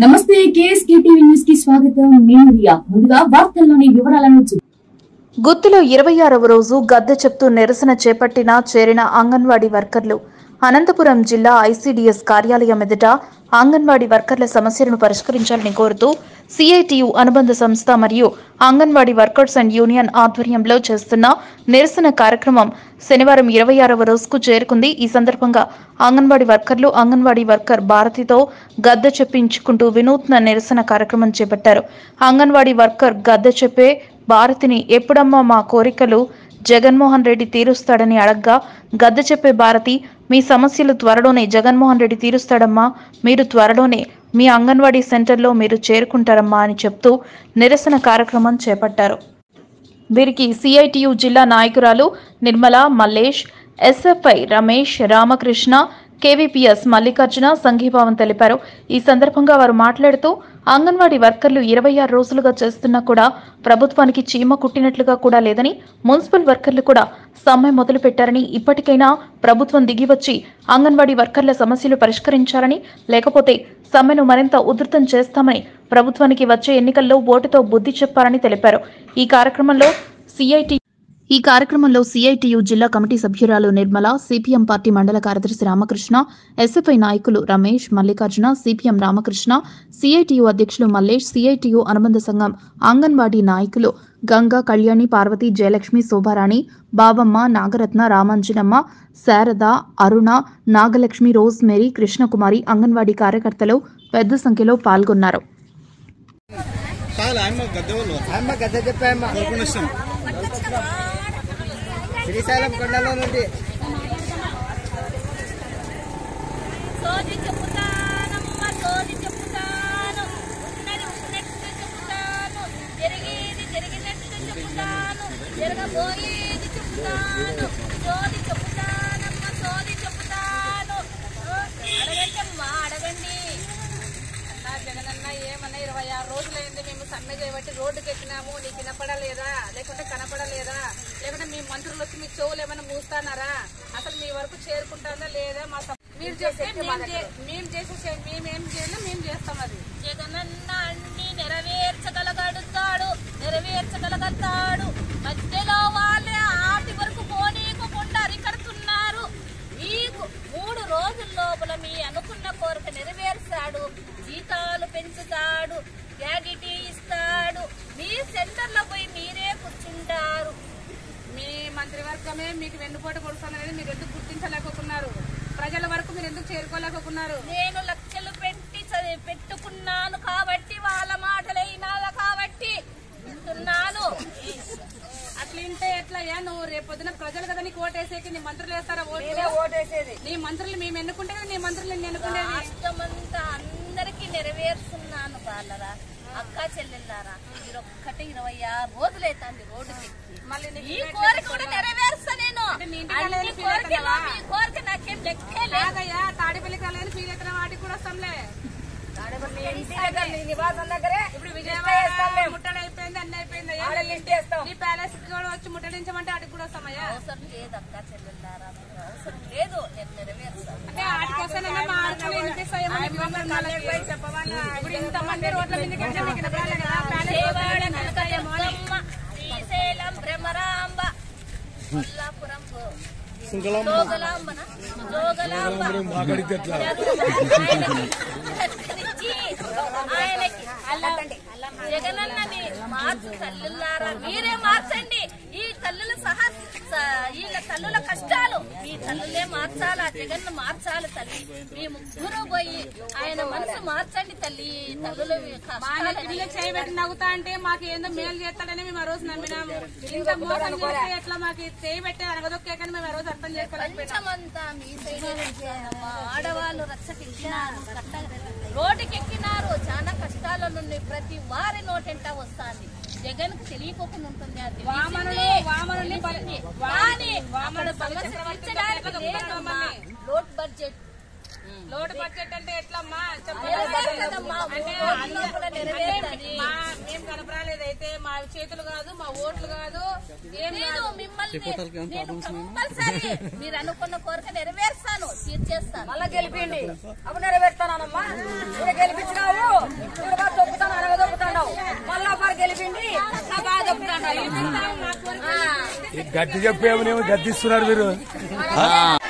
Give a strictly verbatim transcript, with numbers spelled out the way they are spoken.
నమస్తే KSK TV news కి స్వాగతం. నేను రియా. ముందుగా వార్తల్లోని వివరాలను చూద్దాం. గుత్తిలో ఇరవై ఆరవ రోజు గద్దె చెప్తూ నిరసన చేపట్టిన చేరిన అంగన్వాడీ వర్కర్లు అనంతపురం జిల్లా ఐసీడీఎస్ కార్యాలయం ఎదుట అంగన్వాడీ వర్కర్ల సమస్యలను పరిష్కరించాలని కోరుతూ సిఐటియు అనుబంధ సంస్థ మరియు అంగన్వాడీ వర్కర్స్ అండ్ యూనియన్ ఆధ్వర్యంలో చేస్తున్న నిరసన కార్యక్రమం శనివారం ఇరవై ఆరవ రోజుకు చేరుకుంది. ఈ సందర్భంగా అంగన్వాడీ వర్కర్లు అంగన్వాడీ వర్కర్ భారతితో గద్దె చెప్పించుకుంటూ వినూత్న నిరసన కార్యక్రమం చేపట్టారు. అంగన్వాడీ వర్కర్ గద్దె చెప్పే భారతిని ఎప్పుడమ్మా మా కోరికలు జగన్మోహన్ రెడ్డి తీరుస్తాడని అడగ్గా గద్దె చెప్పే భారతి మీ సమస్యలు త్వరలోనే జగన్మోహన్ రెడ్డి తీరుస్తాడమ్మా, మీరు త్వరలోనే మీ అంగన్వాడీ సెంటర్లో మీరు చేరుకుంటారమ్మా అని చెప్తూ నిరసన కార్యక్రమం చేపట్టారు. వీరికి సిఐటియు జిల్లా నాయకురాలు నిర్మల, మల్లేష్, ఎస్ఎఫ్ఐ రమేష్, రామకృష్ణ, కేవీపీఎస్ మల్లికార్జున సంఘీభావం తెలిపారు. ఈ సందర్భంగా వారు మాట్లాడుతూ అంగన్వాడీ వర్కర్లు ఇరవై ఆరు రోజులుగా చేస్తున్నా కూడా ప్రభుత్వానికి చీమ కుట్టినట్లుగా కూడా లేదని, మున్సిపల్ వర్కర్లు కూడా సమ్మె మొదలు పెట్టారని, ఇప్పటికైనా ప్రభుత్వం దిగివచ్చి అంగన్వాడీ వర్కర్ల సమస్యలు పరిష్కరించాలని, లేకపోతే సమ్మెను మరింత ఉధృతం చేస్తామని ప్రభుత్వానికి వచ్చే ఎన్నికల్లో ఓటుతో బుద్ధి చెప్పారని తెలిపారు. ఈ కార్యక్రమంలో సిఐటి ఈ కార్యక్రమంలో సిఐటియు జిల్లా కమిటీ సభ్యురాలు నిర్మల, సిపిఎం పార్టీ మండల కార్యదర్శి రామకృష్ణ, ఎస్ఎఫ్ఐ నాయకులు రమేష్, మల్లికార్జున, సిపిఎం రామకృష్ణ, సిఐటియు అధ్యక్షులు మల్లేష్, సిఐటియు అనుబంధ సంఘం అంగన్వాడీ నాయకులు గంగా, కళ్యాణి, పార్వతి, జయలక్ష్మి, శోభారాణి, బాబమ్మ, నాగరత్న, రామాంజనమ్మ, శారద, అరుణ, నాగలక్ష్మి, రోజ్ మేరీ, కృష్ణకుమారి, అంగన్వాడీ కార్యకర్తలు పెద్ద సంఖ్యలో పాల్గొన్నారు. శ్రీశైలం కొండలో నుండి సోది చెప్పుతానమ్మ, సోది చెప్పుతాను, ఉన్నది ఉన్నట్టు చెప్పుతాను, జరిగేది జరిగినట్టు చెప్పుతాను, జరగబోయేది చెప్తాను, సోది చెప్పుతానమ్మ, సోది చెప్పుతాను. అడగండి అమ్మా, అడగండి. అన్నా జగనన్న ఏమన్నా ఇరవై ఆరు రోజులైంది మేము సమ్మె చేయబట్టి రోడ్డుకి ఎక్కినాము, నీకు వినపడలేదా, లేకుంటే కనపడలేదా, లేకుంటే మీ మంత్రులు వచ్చి మీ చెవులు ఏమైనా మూస్తానారా, అసలు మీ వరకు చేరుకుంటారా లేదా, మా మీరు చేస్తే మేము చేసే మేమేం చేయాలో మేము చేస్తాం. అది జగనన్న అన్ని నెరవేర్చగలగడుతాడు, నెరవేర్చగలగతాడు. మధ్యలో వాళ్ళే ఆటి వరకు పోనీయకుండా అరికడుతున్నారు. మీకు మూడు రోజుల లోపల మీ అనుకున్న కోరిక నెరవేర్చాడు, జీతాలు పెంచుతాడు, గ్రాడ్యుటీ ఇస్తాడు, మీ సెంటర్లో పోయి మీరే కూర్చుంటారు. మీ మంత్రివర్గమే మీకు వెన్నుపోటు కొడుతున్నది మీరు ఎందుకు గుర్తించలేకపోతున్నారు? ప్రజల వరకు మీరు ఎందుకు చేరుకోలేకపోతున్నారు? నేను లక్షలు పెట్టి పెట్టుకున్నాను కాబట్టి వాళ్ళ మాటలే వినాలా కాబట్టి వింటున్నాను. అట్లుంటే ఎట్లయ్యా? నువ్వు రేపు పొద్దున ప్రజలు కదా నీకు ఓటేసేకి, నీ మంత్రులు వేస్తారా? ఓటేసేది నీ మంత్రులు మేము ఎన్నుకుంటే నీ మంత్రులు ఎన్నుకునేది. రాష్ట్రమంతా అందరికీ నెరవేరుస్తున్నాను బాలరా, అక్క చెల్లెళ్ళారా. మీరు ఒక్కటి ఇరవై ఆరు రోజులైతుంది రోడ్డుకి. మళ్ళీ ఈ కోరిక కూడా నెరవేరుస్తా నేను. మీ కోరిక నాకేం లెక్కే లేదయ్యా. తాడిపల్లి కాలేని ఫీల్ అవుతున్న వాటికి కూడా వస్తాంలే. నివాసం దగ్గరే ఇప్పుడు విజయవాడ ముట్టడి అయిపోయింది, అన్ని అయిపోయింది. నీ ప్యాలెస్ కూడా వచ్చి ముట్టడించమంటే వాటికి కూడా వస్తామయ్యా. అవసరం లేదు అక్క చెల్లెళ్ళారా, అవసరం లేదు, నేను నెరవేరుస్తాను. అంటే వాటికి వస్తానే మా ఆర్కులు వినిపిస్తాయేమో. ఇప్పుడు ఇంతమంది రోడ్ల మీద శ్రీశైలం, భ్రమరాంబ, కొల్లాపురం, జోగలాంబన, జోగలాంబ ఆయనకి జగనన్నని మార్చు తల్లులారా, మీరే మార్చండి. ఈ తల్లులు సహా వీళ్ళ తల్లుల కష్టాలు మీ తల్లులే మార్చాలా, జగన్ మార్చాలి తల్లి. మీ ముగ్గురు పోయి ఆయన మనసు మార్చండి తల్లి. తల్లులు చేయబెట్టి నవ్వుతా అంటే మాకు ఏందో మేలు చేస్తాడని మేము ఆ రోజు నమ్మినాము. ఇంత మోసం చేస్తే ఎట్లా మాకు చేయబెట్టే అనగదొక్కే కానీ మేము ఆ రోజు అర్థం చేసుకోలేకపోయామంతా. మీ ఆడవాళ్ళు రక్షకిచ్చినారు, రోడ్డుకి ఎక్కినారు, చాలా కష్టాల నుండి ప్రతి వారి నోటెంట వస్తుంది. జగన్ కు తెలియకోకుండా ఉంటుంది. లోట్ బడ్జెట్ లోటు బడ్జెట్ అంటే ఎట్లమ్మా? మేము కనపరాలే పోరాడేది అయితే మా చేతులు కాదు, మా ఓట్లు కాదు, ఏం నేను మిమ్మల్ని నేను కంపల్సరీ మీరు అనుకున్న కోరిక నెరవేర్స్తాను, తీర్చేస్తాను. మళ్ళా గెలిపిండి అప్పుడు నెరవేర్తానమ్మా. మీరు గెలిపించినావు, మీరు బాగా దొక్కుతాను అనగా దొక్కుతావు. మళ్ళా ఒకరు గెలిపిండి నా బాగా దొక్కుతాను. గట్టి చెప్పేమో గద్దిస్తున్నారు మీరు.